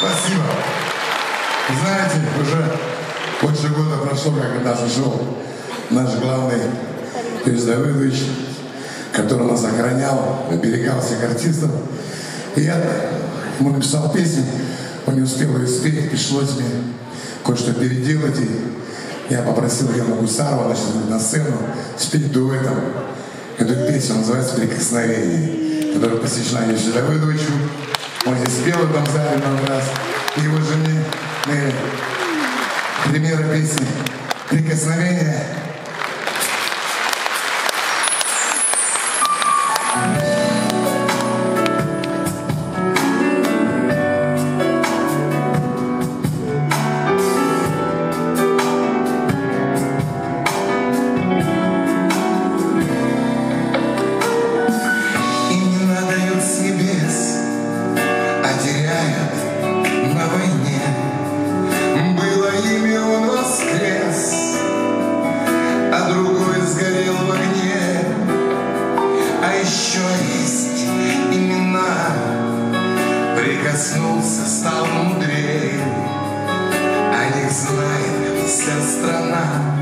Спасибо. Знаете, уже больше года прошло, как от нас ушел наш главный Юрий Давыдович, который нас охранял, оберегал всех артистов. И я ему написал песню, он не успел ее спеть, пришлось мне кое-что переделать. И я попросил Яну Гусарова, она сейчас будет на сцену, спеть дуэтом эту песню, называется «Прикосновение», которая посвящена Юрию Давыдовичу. Он здесь спел в этом зале много раз. И его жене Мэри. Премьера песни «Прикосновение». Прикоснулся, стал мудрее, о них знает вся страна.